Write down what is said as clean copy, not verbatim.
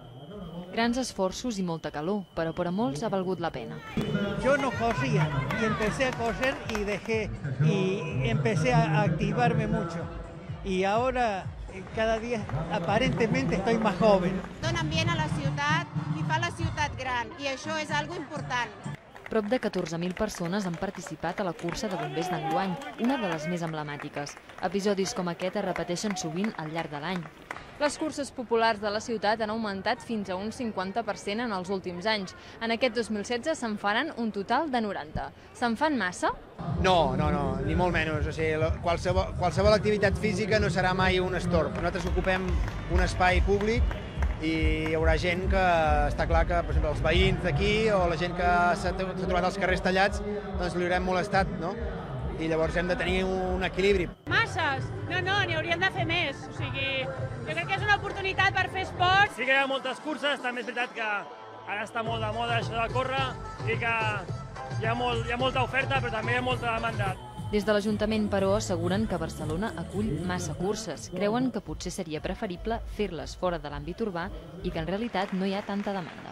Grans esforços i molta calor, però per a molts ha valgut la pena. Yo no corría y empecé a correr y empecé a activarme mucho. Y ahora cada día aparentemente estoy más joven. Dona ambient a la ciutat i fa la ciutat gran, i això és algo important. Prop de 14.000 persones han participat a la cursa de bombers d'enguany, una de les més emblemàtiques. Episodis com aquest es repeteixen sovint al llarg de l'any. Les curses populars de la ciutat han augmentat fins a un 50% en els últims anys. En aquest 2016 se'n faran un total de 90. Se'n fan massa? No, ni molt menys. O sigui, qualsevol activitat física no serà mai un estorb. Nosaltres ocupem un espai públic i hi haurà gent que està clar que, per exemple, els veïns d'aquí o la gent que s'ha trobat als carrers tallats, doncs li haurem molestat, no? I llavors hem de tenir un equilibri. Masses? No, n'hi hauríem de fer més. O sigui, jo crec que és una oportunitat per fer esport. Sí que hi ha moltes curses, també és veritat que ara està molt de moda això de córrer i que hi ha molta oferta, però també hi ha molta demanda. Des de l'Ajuntament, però, asseguren que Barcelona acull massa curses. Creuen que potser seria preferible fer-les fora de l'àmbit urbà i que en realitat no hi ha tanta demanda.